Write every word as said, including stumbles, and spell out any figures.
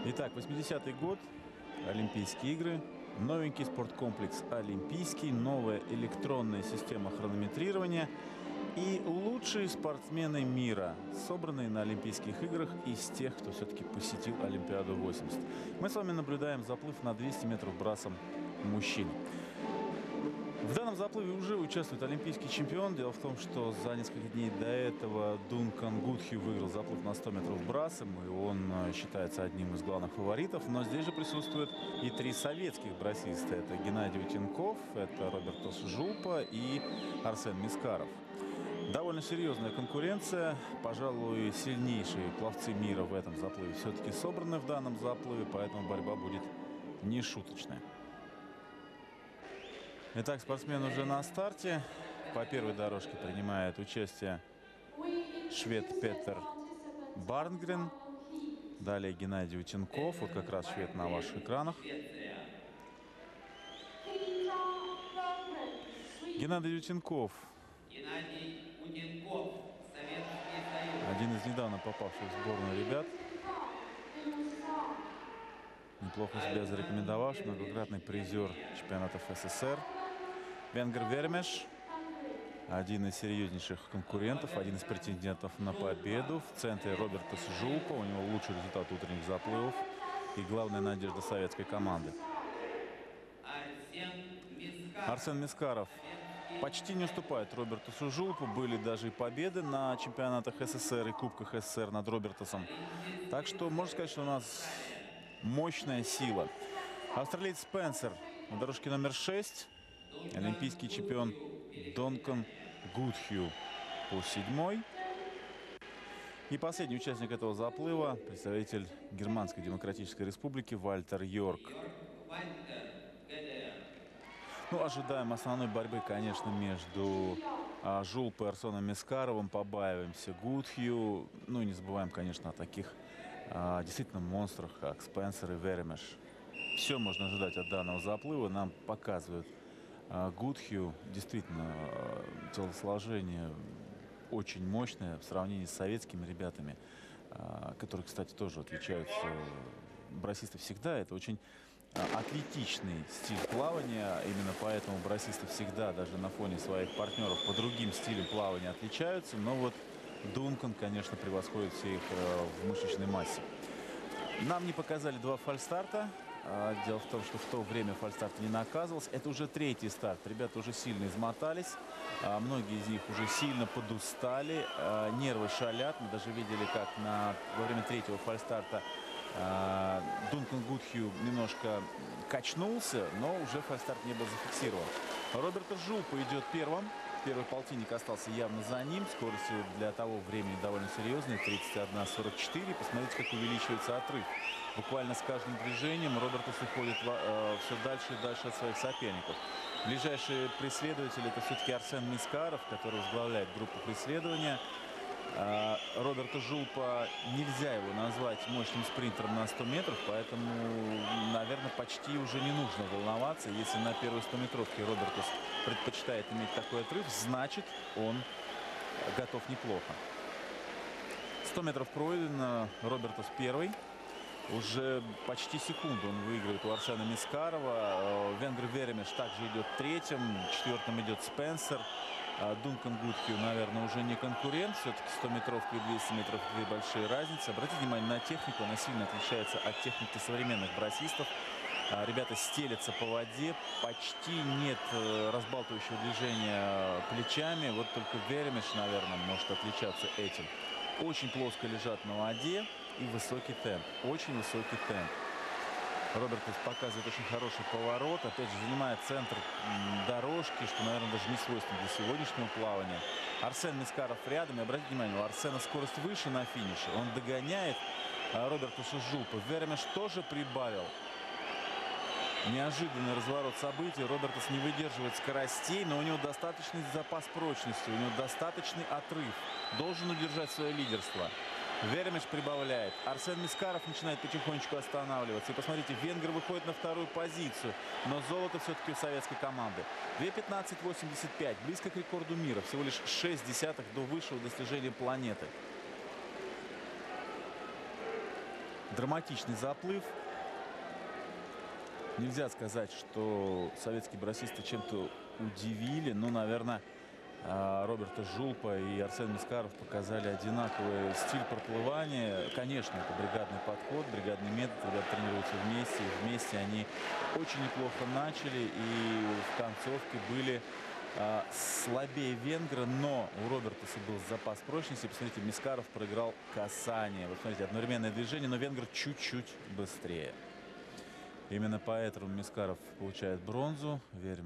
Итак, восьмидесятый год, Олимпийские игры, новенький спорткомплекс Олимпийский, новая электронная система хронометрирования и лучшие спортсмены мира, собранные на Олимпийских играх из тех, кто все-таки посетил Олимпиаду восемьдесят. Мы с вами наблюдаем заплыв на двести метров брасом мужчин. В данном заплыве уже участвует олимпийский чемпион. Дело в том, что за несколько дней до этого Дункан Гудхью выиграл заплыв на сто метров брасом, и он считается одним из главных фаворитов. Но здесь же присутствуют и три советских брасиста. Это Геннадий Утенков, это Робертос Жулпа и Арсен Мискаров. Довольно серьезная конкуренция. Пожалуй, сильнейшие пловцы мира в этом заплыве все-таки собраны в данном заплыве, поэтому борьба будет нешуточная. Итак, спортсмен уже на старте. По первой дорожке принимает участие швед Петер Барнгрен. Далее Геннадий Утенков. Вот как раз швед на ваших экранах. Геннадий Утенков. Один из недавно попавших в сборную ребят. Неплохо себя зарекомендовавший, многократный призер чемпионатов СССР. Венгер Вермеш, один из серьезнейших конкурентов, один из претендентов на победу. В центре Робертос Жулпа, у него лучший результат утренних заплывов и главная надежда советской команды. Арсен Мискаров почти не уступает Робертосу Жулпу. Были даже и победы на чемпионатах СССР и Кубках СССР над Робертосом. Так что можно сказать, что у нас мощная сила. Австралиец Спенсер на дорожке номер шесть. Олимпийский чемпион Дункан Гудхью по седьмой. И последний участник этого заплыва, представитель Германской Демократической Республики Вальтер Йорк. Ну, ожидаем основной борьбы, конечно, между а, Жулпой и Арсеном Мискаровым. Побаиваемся Гудхью. Ну и не забываем, конечно, о таких а, действительно монстрах, как Спенсер и Вермеш. Все можно ожидать от данного заплыва. Нам показывают а, Гудхью. Действительно, а, телосложение очень мощное в сравнении с советскими ребятами, а, которые, кстати, тоже отличаются. Брасисты всегда это очень атлетичный стиль плавания. Именно поэтому брасисты всегда, даже на фоне своих партнеров, по другим стилям плавания отличаются. Но вот Дункан, конечно, превосходит всех в мышечной массе. Нам не показали два фальстарта. Дело в том, что в то время фальстарт не наказывался. Это уже третий старт. Ребята уже сильно измотались. Многие из них уже сильно подустали. Нервы шалят. Мы даже видели, как на, во время третьего фальстарта Дункан Гудхью немножко качнулся, но уже фальстарт не был зафиксирован. Робертос Жулпа идет первым. Первый полтинник остался явно за ним. Скорость для того времени довольно серьезная. тридцать один сорок четыре. Посмотрите, как увеличивается отрыв. Буквально с каждым движением Робертос уходит э, все дальше и дальше от своих соперников. Ближайший преследователь — это все-таки Арсен Мискаров, который возглавляет группу преследования. Робертос Жулпа, нельзя его назвать мощным спринтером на сто метров, поэтому, наверное, почти уже не нужно волноваться. Если на первой стометровке Робертос предпочитает иметь такой отрыв, значит, он готов неплохо. сто метров пройдено, Робертос первый. Уже почти секунду он выигрывает у Арсена Мискарова. Венгер Вермеш также идет третьим. Четвертым идет Спенсер. Дункан Гудхью, наверное, уже не конкурент. Все-таки стометровка и двести метров — две большие разницы. Обратите внимание на технику. Она сильно отличается от техники современных брасистов. Ребята стелятся по воде. Почти нет разбалтывающего движения плечами. Вот только Вермеш, наверное, может отличаться этим. Очень плоско лежат на воде и высокий темп. Очень высокий темп. Робертос показывает очень хороший поворот. Опять же, занимает центр дорожки, что, наверное, даже не свойственно для сегодняшнего плавания. Арсен Мискаров рядом. И обратите внимание, у Арсена скорость выше на финише. Он догоняет Робертоса Жулпа. Вермеш тоже прибавил. Неожиданный разворот событий. Робертос не выдерживает скоростей, но у него достаточный запас прочности. У него достаточный отрыв. Должен удержать свое лидерство. Вермеш прибавляет. Арсен Мискаров начинает потихонечку останавливаться. И посмотрите, венгер выходит на вторую позицию. Но золото все-таки у советской команды. две пятнадцать восемьдесят пять. Близко к рекорду мира. Всего лишь шесть десятых до высшего достижения планеты. драматичный заплыв. Нельзя сказать, что советские брассисты чем-то удивили, но, наверное, Роберта Жулпа и Арсен Мискаров показали одинаковый стиль проплывания. Конечно, это бригадный подход, бригадный метод, когда тренируются вместе. И вместе они очень неплохо начали и в концовке были а, слабее венгра, но у Робертаса был запас прочности. Посмотрите, Мискаров проиграл касание. Вот смотрите, одновременное движение, но венгр чуть-чуть быстрее. Именно поэтому Мискаров получает бронзу. Верим.